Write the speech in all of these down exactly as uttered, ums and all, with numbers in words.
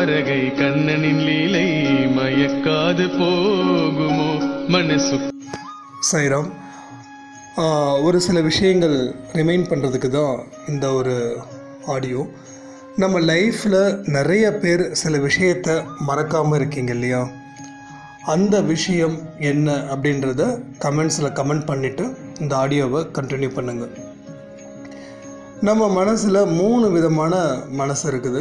தாரகை கண்ணனின் லீலை மயக்காது போகுமோ மனசு. சாய்ராம். ஒரு சில விஷயங்கள் ரிமைண்ட் பண்ணுறதுக்கு தான் இந்த ஒரு ஆடியோ. நம்ம லைஃப்பில் நிறைய பேர் சில விஷயத்தை மறக்காமல் இருக்கீங்க இல்லையா? அந்த விஷயம் என்ன அப்படின்றத கமெண்ட்ஸில் கமெண்ட் பண்ணிவிட்டு இந்த ஆடியோவை கண்டினியூ பண்ணுங்கள். நம்ம மனசில் மூணு விதமான மனசு இருக்குது.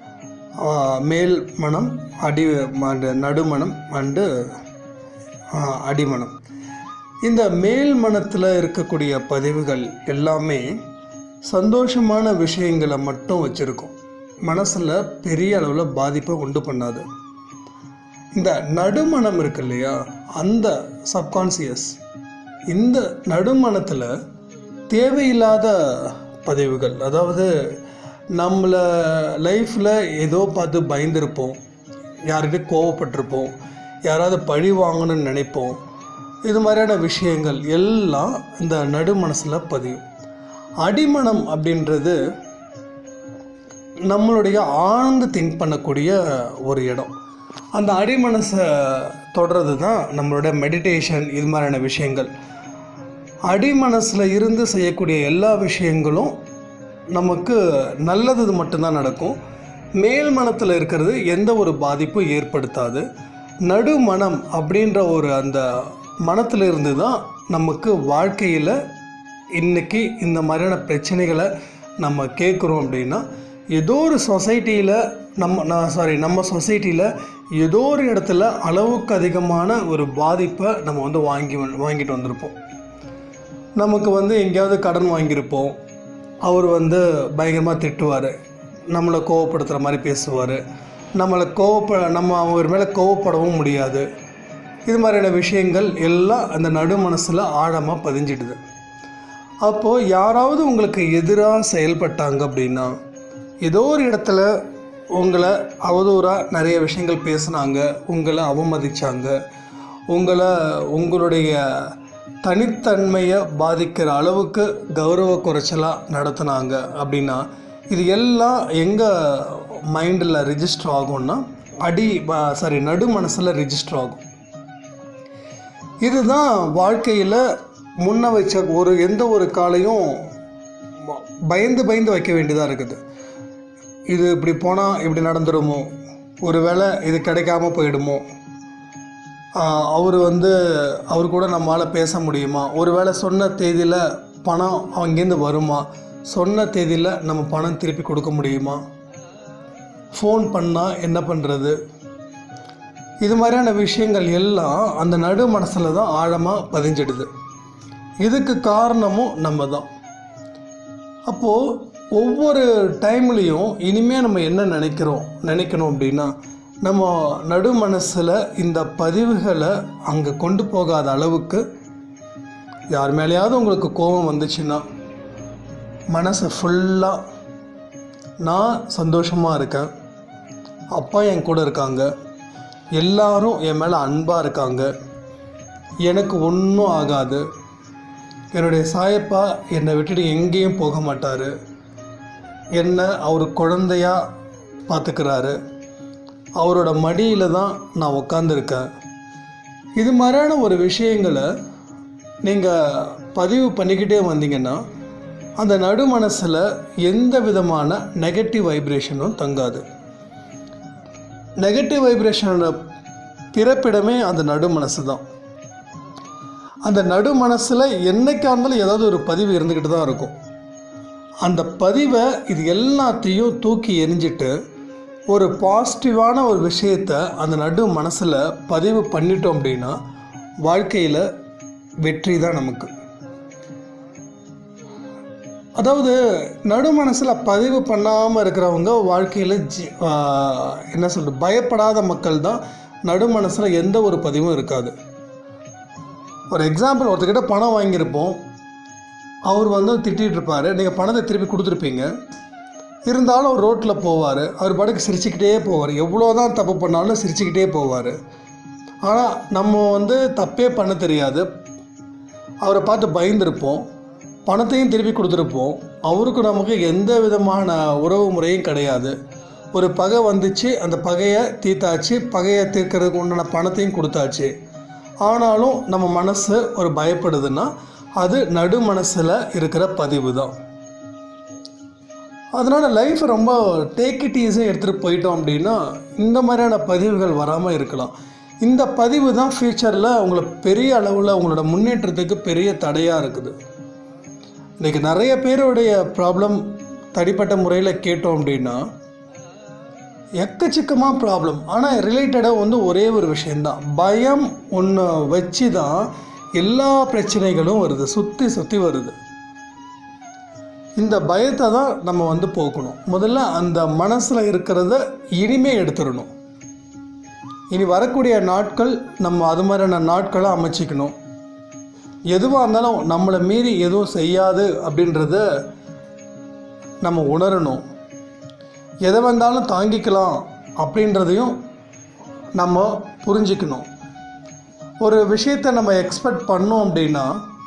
மேல் மனம், அடி நடுமனம் அண்டு அடிமனம். இந்த மேல் மனத்தில் இருக்கக்கூடிய பதிவுகள் எல்லாமே சந்தோஷமான விஷயங்களை மட்டும் வச்சுருக்கும். மனசில் பெரிய அளவில் பாதிப்பை உண்டு பண்ணாது. இந்த நடுமனம் இருக்கு இல்லையா, அந்த சப்கான்சியஸ், இந்த நடுமனத்தில் தேவையில்லாத பதிவுகள், அதாவது நம்மளை லைஃப்பில் ஏதோ பார்த்து பயந்துருப்போம், யார்கிட்ட கோவப்பட்டிருப்போம், யாராவது பழி வாங்கணும்னு நினைப்போம், இது மாதிரியான விஷயங்கள் எல்லாம் இந்த நடுமனசில் பதியும். அடிமனம் அப்படின்றது நம்மளுடைய ஆழ்ந்து திங்க் பண்ணக்கூடிய ஒரு இடம். அந்த அடிமனசை தொடர்றது தான் நம்மளோட மெடிடேஷன், இது மாதிரியான விஷயங்கள். அடிமனசில் இருந்து செய்யக்கூடிய எல்லா விஷயங்களும் நமக்கு நல்லது மட்டும்தான் நடக்கும். மேல் மனத்தில் இருக்கிறது எந்த ஒரு பாதிப்பும் ஏற்படுத்தாது. நடுமனம் அப்படின்ற ஒரு அந்த மனத்தில் இருந்து தான் நமக்கு வாழ்க்கையில் இன்றைக்கி இந்த மாதிரியான பிரச்சனைகளை நம்ம கேட்குறோம். அப்படின்னா ஏதோ ஒரு சொசைட்டியில் நம்ம நான் சாரி நம்ம சொசைட்டியில் ஏதோ ஒரு இடத்துல அளவுக்கு அதிகமான ஒரு பாதிப்பை நம்ம வந்து வாங்கி வாங்கிட்டு வந்திருப்போம். நமக்கு வந்து எங்கேயாவது கடன் வாங்கியிருப்போம், அவர் வந்து பயங்கரமாக திட்டுவார், நம்மளை கோவப்படுத்துகிற மாதிரி பேசுவார், நம்மளை கோவப்ப நம்ம அவர் மேலே கோவப்படவும் முடியாது. இது மாதிரியான விஷயங்கள் எல்லாம் அந்த நடு மனசில் ஆழமாக பதிஞ்சிடுது. அப்போது யாராவது உங்களுக்கு எதிராக செயல்பட்டாங்க அப்படின்னா, ஏதோ ஒரு இடத்துல உங்களை அவதூறாக நிறைய விஷயங்கள் பேசுனாங்க, உங்களை அவமதித்தாங்க, உங்களை உங்களுடைய தனித்தன்மையை பாதிக்கிற அளவுக்கு கௌரவ குறைச்சலாக நடத்துனாங்க அப்படின்னா, இது எல்லாம் எங்கள் மைண்டில் ரிஜிஸ்டர் ஆகும்னா அடி சாரி நடு மனசில் ரிஜிஸ்டர் ஆகும். இதுதான் வாழ்க்கையில் முன்ன வச்ச ஒரு எந்த ஒரு காலையும் பயந்து பயந்து வைக்க வேண்டியதாக இருக்குது. இது இப்படி போனால் இப்படி நடந்துடுமோ, ஒரு வேளை இது கிடைக்காம போயிடுமோ, அவர் வந்து அவர் கூட நம்மளால் பேச முடியுமா, ஒரு வேளை சொன்ன தேதியில் பணம் அங்கேருந்து வருமா, சொன்ன தேதியில் நம்ம பணம் திருப்பி கொடுக்க முடியுமா, ஃபோன் பண்ணால் என்ன பண்ணுறது, இது மாதிரியான விஷயங்கள் எல்லாம் அந்த நடு மனசில் தான் ஆழமாக பதிஞ்சிடுது. இதுக்கு காரணமும் நம்ம தான். அப்போது ஒவ்வொரு டைம்லேயும் இனிமேல் நம்ம என்ன நினைக்கிறோம் நினைக்கணும் அப்படின்னா, நம்ம நடு மனசில் இந்த பதிவுகளை அங்கே கொண்டு போகாத அளவுக்கு, யார் மேலேயாவது உங்களுக்கு கோபம் வந்துச்சுன்னா மனசை ஃபுல்லாக நான் சந்தோஷமாக இருக்கேன், அப்பா என் கூட இருக்காங்க, எல்லாரும் என் மேலே அன்பாக இருக்காங்க, எனக்கு ஒன்றும் ஆகாது, என்னுடைய சாயப்பா என்னை விட்டுட்டு எங்கேயும் போக மாட்டார், என்னை அவர் குழந்தையாக பார்த்துக்கிறாரு, அவரோட மடியில் தான் நான் உட்காந்துருக்கேன். இது மாதிரியான ஒரு விஷயங்களை நீங்கள் பதிவு பண்ணிக்கிட்டே வந்தீங்கன்னா அந்த நடு மனசில் எந்த விதமான நெகட்டிவ் வைப்ரேஷனும் தங்காது. நெகட்டிவ் வைப்ரேஷனோட பிறப்பிடமே அந்த நடு மனசு தான். அந்த நடு மனசில் என்னைக்கா இருந்தாலும் ஏதாவது ஒரு பதிவு இருந்துக்கிட்டு தான் இருக்கும். அந்த பதிவை இது எல்லாத்தையும் தூக்கி எரிஞ்சிட்டு ஒரு பாசிட்டிவான ஒரு விஷயத்தை அந்த நடு மனசில் பதிவு பண்ணிட்டோம் அப்படின்னா வாழ்க்கையில் வெற்றி தான் நமக்கு. அதாவது நடு மனசில் பதிவு பண்ணாமல் இருக்கிறவங்க வாழ்க்கையில் ஜி என்ன சொல்கிறது பயப்படாத மக்கள் தான். நடு மனசில் எந்த ஒரு பதிவும் இருக்காது. ஒரு எக்ஸாம்பிள், ஒருத்தர்கிட்ட பணம் வாங்கியிருப்போம், அவர் வந்து திட்டிகிட்டு இருப்பார், நீங்கள் பணத்தை திருப்பி கொடுத்துருப்பீங்க, இருந்தாலும் அவர் ரோட்டில் போவார், அவர் பாட்டுக்கு சிரிச்சுக்கிட்டே போவார், எவ்வளோ தான் தப்பு பண்ணாலும் சிரிச்சுக்கிட்டே போவார். ஆனால் நம்ம வந்து தப்பே பண்ண தெரியாது, அவரை பார்த்து பயந்துருப்போம், பணத்தையும் திருப்பி கொடுத்துருப்போம், அவருக்கு நமக்கு எந்த விதமான உறவு முறையும் கிடையாது, ஒரு பகை வந்துச்சு, அந்த பகையை தீர்த்தாச்சு, பகையை தீர்க்கறதுக்கு உண்டான பணத்தையும் கொடுத்தாச்சு. ஆனாலும் நம்ம மனசு ஒரு பயப்படுதுன்னா அது நடு மனசில் இருக்கிற பதிவு தான். அதனால் லைஃப் ரொம்ப டேக் இட் ஈஸியாக எடுத்துகிட்டு போயிட்டோம் அப்படின்னா இந்த மாதிரியான பதிவுகள் வராமல் இருக்கலாம். இந்த பதிவு தான் ஃப்யூச்சரில் உங்களை பெரிய அளவில் உங்களோட முன்னேற்றத்துக்கு பெரிய தடையாக இருக்குது. இன்றைக்கி நிறைய பேருடைய ப்ராப்ளம் தனிப்பட்ட முறையில் கேட்டோம் அப்படின்னா எக்கச்சக்கமாக ப்ராப்ளம். ஆனால் ரிலேட்டடாக வந்து ஒரே ஒரு விஷயந்தான், பயம் ஒன்று வச்சு தான் எல்லா பிரச்சனைகளும் வருது, சுற்றி சுற்றி வருது. இந்த பயத்தை தான் நம்ம வந்து போக்கணும். முதல்ல அந்த மனசில் இருக்கிறத இனிமே எடுத்துடணும். இனி வரக்கூடிய நாட்கள் நம்ம அது மாதிரியான நாட்களை அமைச்சிக்கணும். எதுவாக இருந்தாலும் நம்மளை மீறி எதுவும் செய்யாது அப்படின்றத நம்ம உணரணும். எதை வந்தாலும் தாங்கிக்கலாம் அப்படின்றதையும் நம்ம புரிஞ்சிக்கணும். ஒரு விஷயத்தை நம்ம எக்ஸ்பெக்ட் பண்ணோம் அப்படின்னா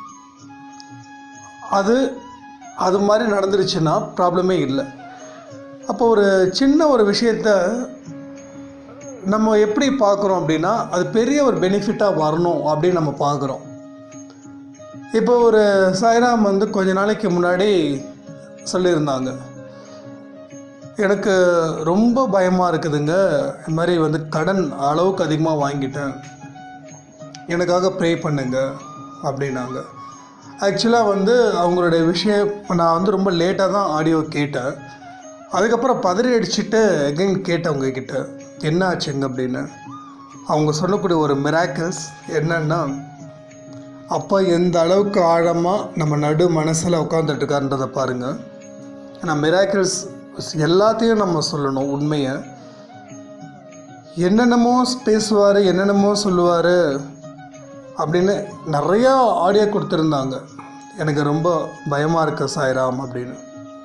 அது அது மாதிரி நடந்துருச்சுன்னா ப்ராப்ளமே இல்லை. அப்போ ஒரு சின்ன ஒரு விஷயத்த நம்ம எப்படி பார்க்குறோம் அப்படின்னா அது பெரிய ஒரு பெனிஃபிட்டாக வரணும் அப்படின்னு நம்ம பார்க்குறோம். இப்போ ஒரு சாய்ராம் வந்து கொஞ்ச நாளைக்கு முன்னாடி சொல்லியிருந்தாங்க, எனக்கு ரொம்ப பயமாக இருக்குதுங்க, இந்த மாதிரி வந்து கடன் அளவுக்கு அதிகமாக வாங்கிட்டேன், எனக்காக ப்ரே பண்ணுங்க அப்படின்னாங்க. ஆக்சுவலாக வந்து அவங்களுடைய விஷயம் நான் வந்து ரொம்ப லேட்டாக தான் ஆடியோ கேட்டேன். அதுக்கப்புறம் பதறி அடிச்சுட்டு எகைன் கேட்டேன் உங்ககிட்ட என்ன ஆச்சுங்க அப்படின்னு. அவங்க சொல்லக்கூடிய ஒரு மிராக்கிள்ஸ் என்னன்னா, அப்போ எந்த அளவுக்கு ஆழமாக நம்ம நடு மனசில் உட்காந்துட்டுருக்காருன்றதை பாருங்கள். ஏன்னா மிராக்கிள்ஸ் எல்லாத்தையும் நம்ம சொல்லணும் உண்மையை. என்னென்னமோ பேசுவார், என்னென்னமோ சொல்லுவார் அப்படின்னு நிறையா ஆடியோ கொடுத்துருந்தாங்க. எனக்கு ரொம்ப பயமாக இருக்கு சாய்ராம் அப்படின்னு.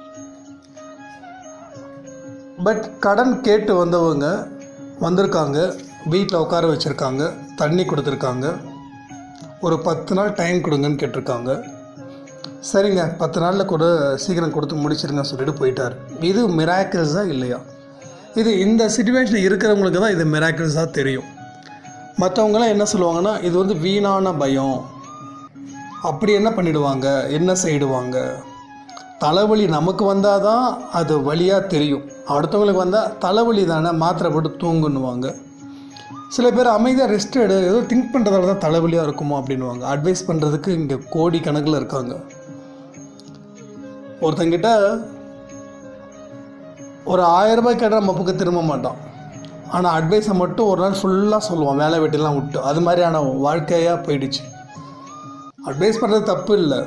பட் கடன் கேட்டு வந்தவங்க வந்திருக்காங்க, வீட்டில் உட்கார வச்சுருக்காங்க, தண்ணி கொடுத்துருக்காங்க, ஒரு பத்து நாள் டைம் கொடுங்கன்னு கேட்டிருக்காங்க. சரிங்க பத்து நாளில் கூட சீக்கிரம் கொடுத்து முடிச்சிருங்க சொல்லிட்டு போயிட்டார். இது மிராக்கிள்ஸாக இல்லையா? இது இந்த சிச்சுவேஷனில் இருக்கிறவங்களுக்கு தான் இது மிராக்கிள்ஸாக தெரியும். மற்றவங்களாம் என்ன சொல்லுவாங்கன்னா இது வந்து வீணான பயம், அப்படி என்ன பண்ணிடுவாங்க, என்ன செய்டுவாங்க. தலைவலி நமக்கு வந்தால் தான் அது வலியாக தெரியும், அடுத்தவங்களுக்கு வந்தால் தலைவலி தானே மாத்திரை போட்டு தூங்குன்னுவாங்க. சில பேர் அமைதியாக ரெஸ்ட் எடு, ஏதோ திங்க் பண்ணுறதால தான் தலைவலியாக இருக்குமோ அப்படின்வாங்க. அட்வைஸ் பண்ணுறதுக்கு இங்கே கோடி கணக்கில் இருக்காங்க. ஒருத்தங்கிட்ட ஒரு ஆயிரம் ரூபாய் கேட்டால் நம்ம பக்கம் திரும்ப மாட்டான், ஆனால் அட்வைஸை மட்டும் ஒரு நாள் ஃபுல்லாக சொல்லுவான், வேலை வெட்டிலாம் விட்டு. அது மாதிரியான வாழ்க்கையாக போயிடுச்சு. அட்வைஸ் பண்ணுறது தப்பு இல்லை,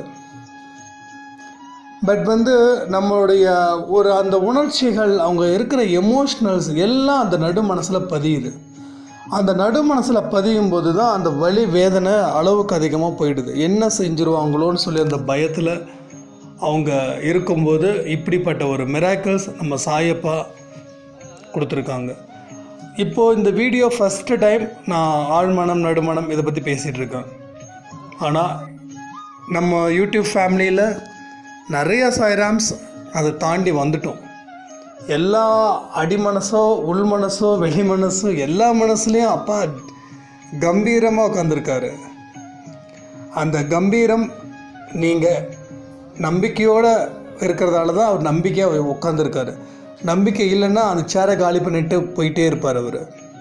பட் வந்து நம்மளுடைய ஒரு அந்த உணர்ச்சிகள், அவங்க இருக்கிற எமோஷ்னல்ஸ் எல்லாம் அந்த நடு மனசில் பதியுது. அந்த நடு மனசில் பதியும் போது தான் அந்த வலி வேதனை அளவுக்கு அதிகமாக போயிடுது. என்ன செஞ்சுருவாங்களோன்னு சொல்லி அந்த பயத்தில் அவங்க இருக்கும்போது இப்படிப்பட்ட ஒரு மிராக்கிள்ஸ் நம்ம சாயப்பா கொடுத்துருக்காங்க. இப்போது இந்த வீடியோ ஃபஸ்ட்டு டைம் நான் ஆழ்மனம் நடுமனம் இதை பற்றி பேசிகிட்டு இருக்கேன். ஆனால் நம்ம யூடியூப் ஃபேமிலியில் நிறைய சாய்ராம்ஸ் அதை தாண்டி வந்துட்டோம். எல்லா அடிமனசோ உள் மனசோ வெளி மனசோ எல்லா மனசுலேயும் அப்பா கம்பீரமாக உட்காந்துருக்காரு. அந்த கம்பீரம் நீங்கள் நம்பிக்கையோடு இருக்கிறதால தான் அவர் நம்பிக்கையாக உட்காந்துருக்காரு. நம்பிக்கை இல்லைன்னா அந்த சேரை காலி பண்ணிட்டு போயிட்டே இருப்பார் அவர்.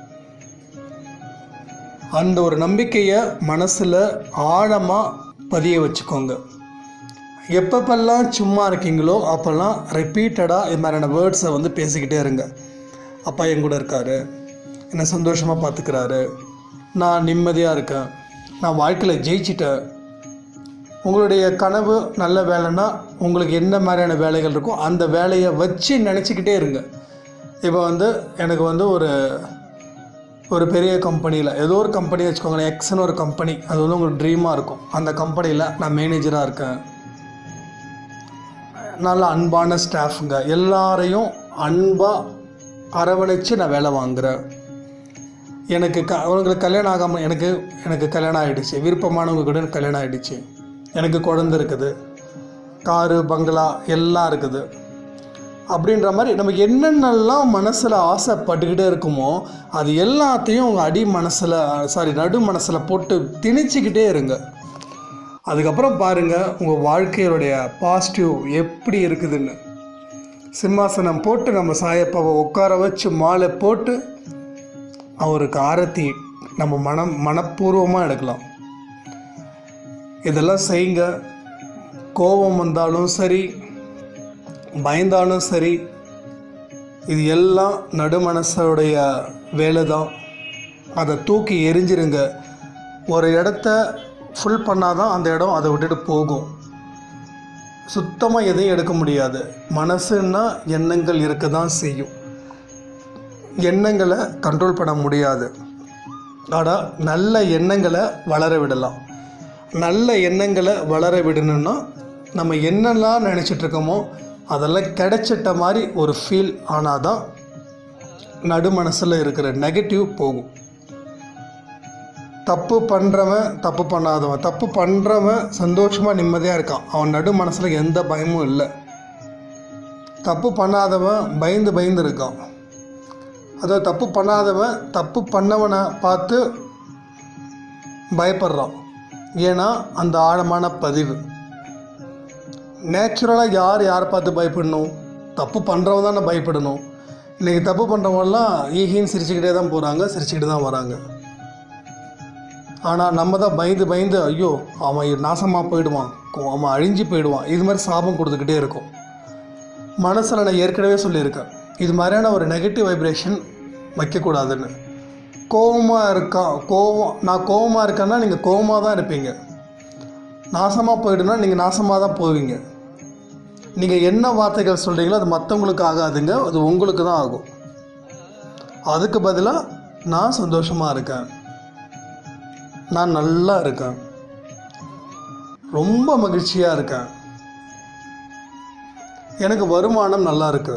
அந்த ஒரு நம்பிக்கையை மனசில் ஆழமாக பதிய வச்சுக்கோங்க. எப்பப்பெல்லாம் சும்மா இருக்கீங்களோ அப்போல்லாம் ரிப்பீட்டடாக இது மாதிரியான வேர்ட்ஸை வந்து பேசிக்கிட்டே இருங்க. அப்பா என் கூட இருக்கார், என்னை சந்தோஷமாக பார்த்துக்கிறாரு, நான் நிம்மதியாக இருக்கேன், நான் வாழ்க்கையில் ஜெயிச்சிட்டேன். உங்களுடைய கனவு நல்ல வேலைன்னா உங்களுக்கு என்ன மாதிரியான வேலைகள் இருக்கோ அந்த வேலையை வச்சு நினச்சிக்கிட்டே இருங்க. இப்போ வந்து எனக்கு வந்து ஒரு ஒரு பெரிய கம்பெனியில் ஏதோ ஒரு கம்பெனி வச்சுக்கோங்களேன், எக்ஸ்னு ஒரு கம்பெனி, அது வந்து உங்களுக்கு ட்ரீமாக இருக்கும். அந்த கம்பெனியில் நான் மேனேஜராக இருக்கேன், நல்ல அன்பான ஸ்டாஃபுங்க, எல்லாரையும் அன்பாக அரவணைச்சு நான் வேலை வாங்குகிறேன். எனக்கு க அவங்களுக்கு கல்யாணம் ஆகாமல் எனக்கு எனக்கு கல்யாணம் ஆகிடுச்சு, விருப்பமானவங்க கூட எனக்கு கல்யாணம் ஆகிடுச்சு, எனக்கு குழந்தை இருக்குது, காரு பங்களா எல்லாம் இருக்குது. அப்படின்ற மாதிரி நம்ம என்னென்னலாம் மனசில் ஆசைப்பட்டுக்கிட்டே இருக்குமோ அது எல்லாத்தையும் உங்கள் அடி மனசில் சாரி நடு மனசில் போட்டு திணிச்சிக்கிட்டே இருங்க. அதுக்கப்புறம் பாருங்கள் உங்கள் வாழ்க்கையோடைய பாசிட்டிவ் எப்படி இருக்குதுன்னு. சிம்மாசனம் போட்டு நம்ம சாயப்பாவை உட்கார வச்சு மாலை போட்டு அவருக்கு ஆரத்தி நம்ம மனம் மனப்பூர்வமாக எடுக்கலாம். இதெல்லாம் செய்யுங்க. கோபம் வந்தாலும் சரி, பயந்தாலும் சரி, இது எல்லாம் நடுமனசோடைய வேலை தான். அதை தூக்கி எரிஞ்சிருங்க. ஒரு இடத்த ஃபுல் பண்ணாதான் அந்த இடம் அதை விட்டுட்டு போகும். சுத்தமாக எதையும் எடுக்க முடியாது. மனசுன்னா எண்ணங்கள் இருக்க தான் செய்யும். எண்ணங்களை கண்ட்ரோல் பண்ண முடியாது. ஆனால் நல்ல எண்ணங்களை வளர விடலாம். நல்ல எண்ணங்களை வளர விடணுன்னா நம்ம என்னெல்லாம் நினச்சிட்ருக்கோமோ அதெல்லாம் கிடைச்சிட்ட மாதிரி ஒரு ஃபீல் ஆனால் தான் நடு மனசில் இருக்கிற நெகட்டிவ் போகும். தப்பு பண்ணுறவன் தப்பு பண்ணாதவன், தப்பு பண்ணுறவன் சந்தோஷமாக நிம்மதியாக இருக்கான். அவன் நடு மனசில் எந்த பயமும் இல்லை. தப்பு பண்ணாதவன் பயந்து பயந்து இருக்கான். அதாவது தப்பு பண்ணாதவன் தப்பு பண்ணவனை பார்த்து பயப்படுறான். ஏன்னா அந்த ஆழமான பதிவு. நேச்சுரலாக யார் யாரை பார்த்து பயப்படணும்? தப்பு பண்ணுறவங்க தானே பயப்படணும். இன்றைக்கி தப்பு பண்ணுறவங்கலாம் ஈகின்னு சிரிச்சுக்கிட்டே தான் போகிறாங்க, சிரிச்சுக்கிட்டு தான் வராங்க. ஆனால் நம்ம தான் பயந்து பயந்து ஐயோ அவன் நாசமாக போயிடுவான், அவன் அழிஞ்சு போயிடுவான், இது மாதிரி சாபம் கொடுத்துக்கிட்டே இருக்கும். மனசில் நான் ஏற்கனவே சொல்லியிருக்கேன், இது மாதிரியான ஒரு நெகட்டிவ் வைப்ரேஷன் வைக்கக்கூடாதுன்னு. கோபமாக இருக்கான், கோபம் நான் கோபமாக இருக்கேன்னா நீங்கள் கோபமாக தான் இருப்பீங்க. நாசமாக போயிடுனா நீங்கள் நாசமாக தான் போவீங்க. நீங்கள் என்ன வார்த்தைகள் சொல்கிறீங்களோ அது மற்றவங்களுக்கு ஆகாதுங்க, அது உங்களுக்கு தான் ஆகும். அதுக்கு பதிலாக நான் சந்தோஷமாக இருக்கேன், நான் நல்லா இருக்கேன், ரொம்ப மகிழ்ச்சியாக இருக்கேன், எனக்கு வருமானம் நல்லா இருக்கு,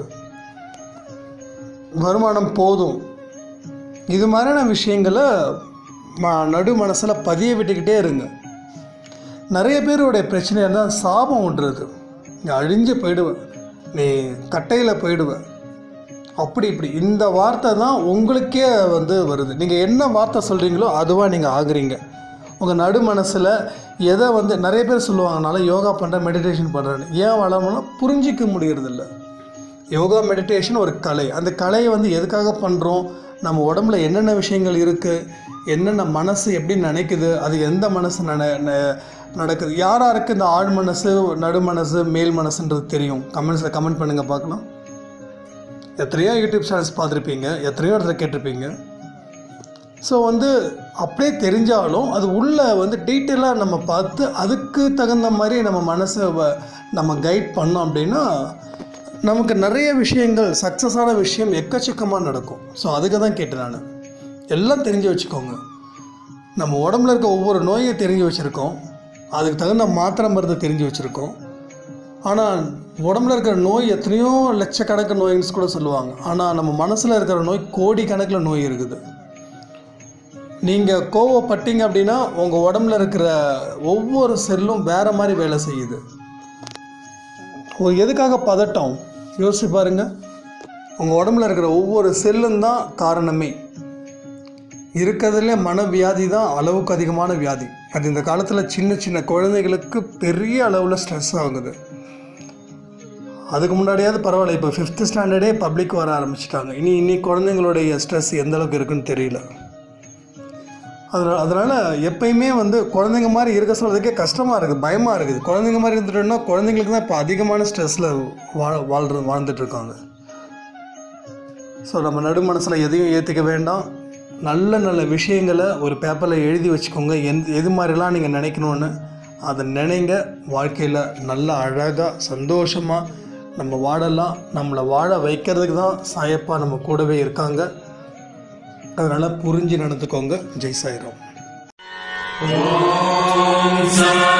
வருமானம் போதும். இது மாதிரியான விஷயங்களை ம நடு மனசில் பதிய விட்டுக்கிட்டே இருங்க. நிறைய பேருடைய பிரச்சனை இருந்தால் சாபம் விடுறது. நீ அழிஞ்சு போயிடுவேன், நீ கட்டையில் போயிடுவேன், அப்படி இப்படி இந்த வார்த்தை தான் உங்களுக்கே வந்து வருது. நீங்கள் என்ன வார்த்தை சொல்கிறீங்களோ அதுவாக நீங்கள் ஆகுறீங்க. உங்கள் நடு மனசில் எதை வந்து நிறைய பேர் சொல்லுவாங்கனால யோகா பண்ணுறேன், மெடிடேஷன் பண்ணுறேன்னு. ஏன் வளரணும்னா புரிஞ்சிக்க முடியறதில்ல. யோகா மெடிடேஷன் ஒரு கலை. அந்த கலையை வந்து எதுக்காக பண்ணுறோம்? நம்ம உடம்புல என்னென்ன விஷயங்கள் இருக்குது, என்னென்ன மனசு எப்படி நினைக்குது, அது எந்த மனசு நட நடக்குது, யார் யாருக்கு இந்த ஆழ் மனசு, நடு மனசு, மேல் மனசுன்றது தெரியும்? கமெண்ட்ஸில் கமெண்ட் பண்ணுங்கள் பார்க்கலாம். எத்தனையோ யூடியூப் சேனல்ஸ் பார்த்துருப்பீங்க, எத்தனையோ இடத்துல கேட்டிருப்பீங்க. ஸோ வந்து அப்படியே தெரிஞ்சாலும் அது உள்ளே வந்து டீட்டெயிலாக நம்ம பார்த்து அதுக்கு தகுந்த மாதிரி நம்ம மனசை நம்ம கைட் பண்ணோம் அப்படின்னா நமக்கு நிறைய விஷயங்கள், சக்ஸஸான விஷயம் எக்கச்சக்கமாக நடக்கும். ஸோ அதுக்கு தான் கேட்டேன் நான். எல்லாம் தெரிஞ்சு வச்சுக்கோங்க. நம்ம உடம்புல இருக்க ஒவ்வொரு நோயை தெரிஞ்சு வச்சுருக்கோம், அதுக்கு தகுந்த மாத்திரை மருந்து தெரிஞ்சு வச்சுருக்கோம். ஆனால் உடம்புல இருக்கிற நோய் எத்தனையோ லட்சக்கணக்கு நோயின்னு கூட சொல்லுவாங்க. ஆனால் நம்ம மனசில் இருக்கிற நோய் கோடி கணக்கில் நோய் இருக்குது. நீங்கள் கோவப்பட்டீங்க அப்படின்னா உங்கள் உடம்புல இருக்கிற ஒவ்வொரு செல்லும் வேறு மாதிரி வேலை செய்யுது. ஒரு எதுக்காக பதட்டம் யோசிச்சு பாருங்கள். உங்கள் உடம்புல இருக்கிற ஒவ்வொரு செல்லும் தான் காரணமே. இருக்கிறதுலே மனவியாதி தான் அளவுக்கு அதிகமான வியாதி. அது இந்த காலத்தில் சின்ன சின்ன குழந்தைகளுக்கு பெரிய அளவில் ஸ்ட்ரெஸ் ஆகுது. அதுக்கு முன்னாடியாவது பரவாயில்ல, இப்போ ஃபிஃப்த்து ஸ்டாண்டர்டே பப்ளிக் வர ஆரம்பிச்சிட்டாங்க. இனி இன்னி குழந்தைங்களுடைய ஸ்ட்ரெஸ் எந்த அளவுக்கு இருக்குன்னு தெரியல. அதனால் அதனால் எப்பயுமே வந்து குழந்தைங்க மாதிரி இருக்க சொல்கிறதுக்கே கஷ்டமாக இருக்குது, பயமாக இருக்குது. குழந்தைங்க மாதிரி இருந்துட்டோன்னா குழந்தைங்களுக்கு தான் இப்போ அதிகமான ஸ்ட்ரெஸ்ஸில் வா வாழ்ற வாழ்ந்துட்டுருக்காங்க. ஸோ நம்ம நடு மனசில் எதையும் ஏற்றுக்க வேண்டாம். நல்ல நல்ல விஷயங்களை ஒரு பேப்பரில் எழுதி வச்சுக்கோங்க. எந் எது மாதிரிலாம் நீங்கள் நினைக்கணுன்னு அதை நினைங்க. வாழ்க்கையில் நல்லா அழகாக சந்தோஷமாக நம்ம வாழலாம். நம்மளை வாழ வைக்கிறதுக்கு தான் சாயப்பா நம்ம கூடவே இருக்காங்க. அதனால் புரிஞ்சு நடந்துக்கோங்க. ஜெய் சாய்ராம்.